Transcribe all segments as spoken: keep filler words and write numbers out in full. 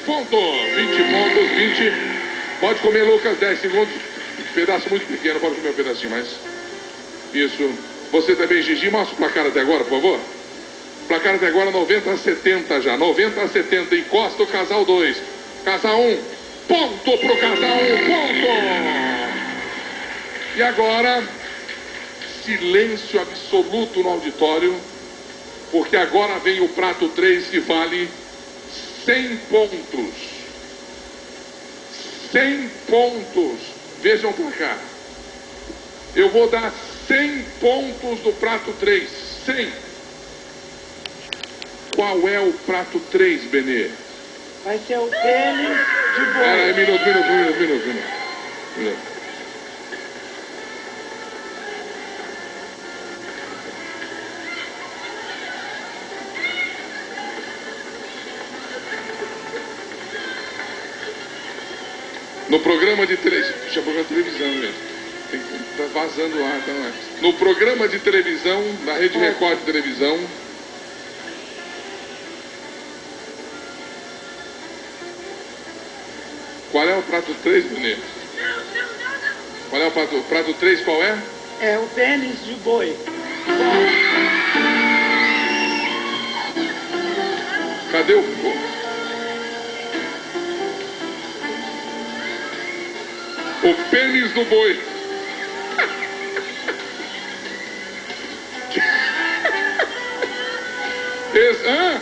pontos. vinte pontos, vinte. Pode comer, Lucas, dez segundos. Pedaço muito pequeno, pode comer um pedacinho mais. Isso. Você também, Gigi, mostra o placar até agora, por favor. Placar até agora, noventa a setenta já. noventa a setenta. Encosta o casal dois. Casal um. Ponto pro casal um. Ponto. E agora, silêncio absoluto no auditório. Porque agora vem o prato três que vale cem pontos. cem pontos. Vejam pra cá. Eu vou dar cem pontos do prato três. cem. Qual é o prato três, Benê? Vai ser o pênis de boi. Pera aí, minuto, minuto, minuto, minuto, minuto. minuto. No programa de televisão. Deixa eu programa de televisão mesmo. Tem que tá vazando lá, então é. No programa de televisão, na Rede Record de televisão. Qual é o prato três, Benê? Qual é o prato, prato três, qual é? É o pênis de boi. Cadê o... O pênis do boi. Esse, hã?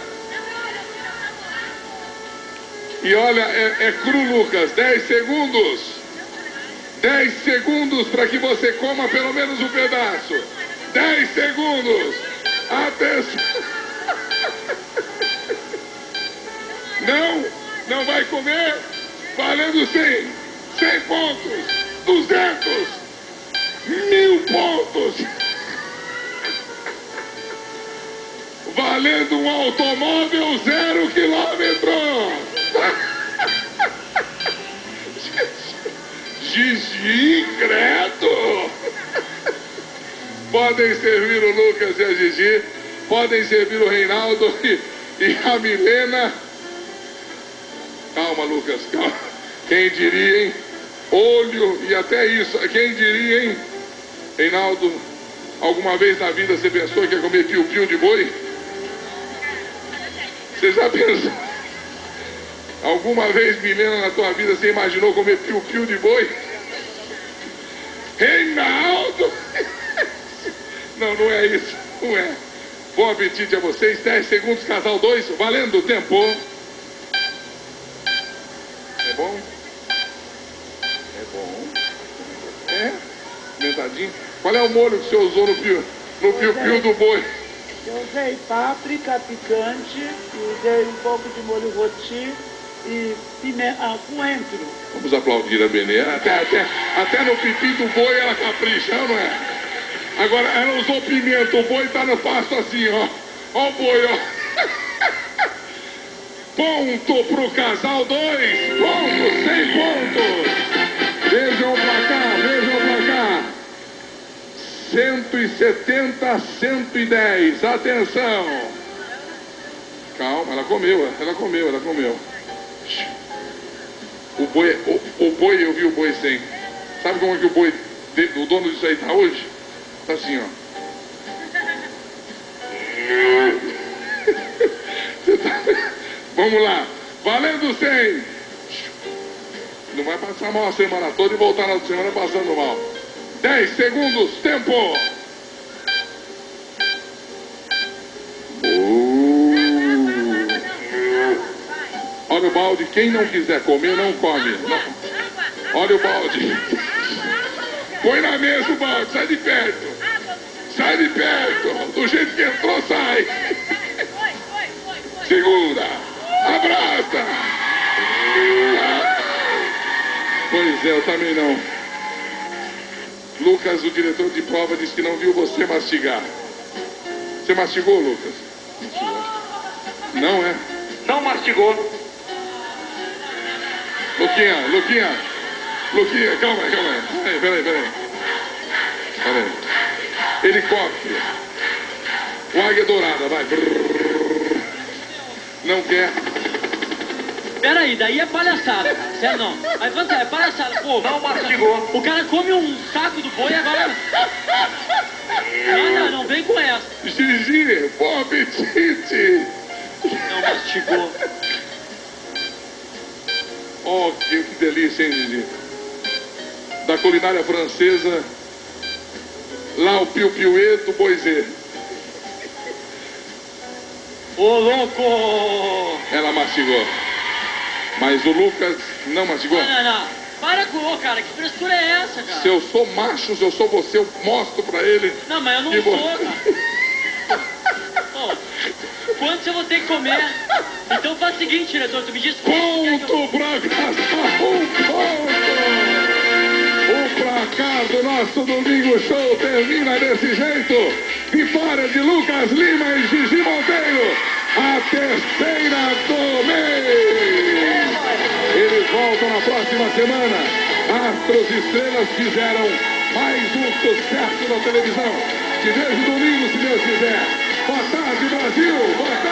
E olha, é, é cru, Lucas. dez segundos. dez segundos para que você coma pelo menos um pedaço. dez segundos. Atenção. Não, não vai comer. Valendo cem. cem pontos. duzentos. Mil pontos. Valendo um automóvel zero quilômetros. Gigi, credo. Podem servir o Lucas e a Gigi. Podem servir o Reinaldo e, e a Milena. Calma, Lucas, calma. Quem diria, hein? Olho e até isso. Quem diria, hein? Reinaldo, alguma vez na vida você pensou que ia comer piu-piu de boi? Você já pensou? Alguma vez, Milena, na tua vida, você imaginou comer piu-piu de boi? Reinaldo! Não, não é isso. Não é. Bom apetite a vocês. dez segundos, casal dois. Valendo o tempo. É bom? É bom. É? Mentadinho. Qual é o molho que você usou no piu, no piu-piu do boi? Eu usei páprica picante, usei um pouco de molho roti e pimenta, ah, coentro. Vamos aplaudir a Benê. Até, até, até no pipi do boi ela capricha, não é? Agora, ela usou pimenta, o boi tá no pasto assim, ó. Ó o boi, ó. Ponto pro casal dois. Ponto, cem pontos. Vejam pra cá, vejam pra cá. cento e setenta a cento e dez. Atenção. Calma, ela comeu, ela comeu, ela comeu. O boi, o, o boi, eu vi o boi sem. Sabe como é que o boi, o dono disso aí tá hoje? Tá assim, ó. Tá... Vamos lá. Valendo cem. Não vai passar mal a semana toda e voltar na semana passando mal. dez segundos, tempo. Uh. Olha o balde. Quem não quiser comer, não come. Não. Olha o balde. Põe na mesa o balde. Sai de perto. Sai de perto. Do jeito que entrou, sai. Segura. Abraça. Pois é, eu também não. Lucas, o diretor de prova, disse que não viu você mastigar. Você mastigou, Lucas? Não é? Não mastigou. Luquinha, Luquinha. Luquinha, calma aí, calma aí. Peraí, peraí, peraí. Peraí. Helicóptero. O águia dourada, vai. Não quer. Peraí, daí é palhaçada, cara. Sério não. Mas quando é palhaçada, pô. Não mastigou. O cara come um saco do boi e agora. Não, não, não vem com essa. Gigi, bom apetite. Não mastigou. Oh, que, que delícia, hein, Gigi? Da culinária francesa, lá o piu-piuê do boizê. Ô, louco! Ela mastigou. Mas o Lucas não mastigou. Não, não, não. Para com o cara, que frescura é essa, cara? Se eu sou macho, se eu sou você, eu mostro pra ele. Não, mas eu não que sou, vo- cara. Ô, quantos eu vou ter que comer? Então faz o seguinte, diretor, tu me diz... Ponto pra Casal, um ponto! O placar do nosso Domingo Show termina desse jeito. Vitória de Lucas Lima e Gigi Monteiro. A terceira do mês. Eles voltam na próxima semana. Astros e Estrelas fizeram mais um sucesso na televisão. Te vejo domingo, se Deus quiser. Boa tarde, Brasil. Boa tarde.